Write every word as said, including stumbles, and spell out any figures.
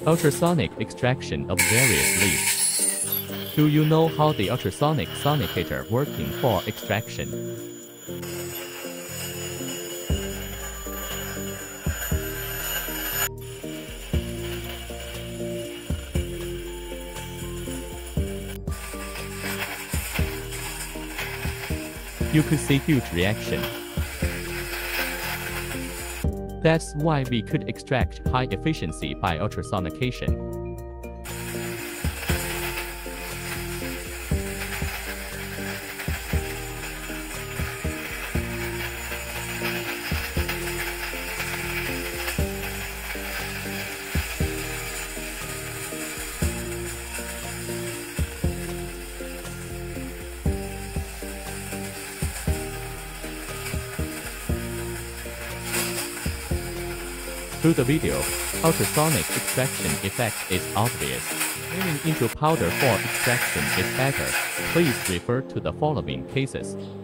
Ultrasonic extraction of various leaves. Do you know how the ultrasonic sonicator working for extraction? You could see huge reaction. That's why we could extract high efficiency by ultrasonication. Through the video, ultrasonic extraction effect is obvious. Turning into powder for extraction is better. Please refer to the following cases.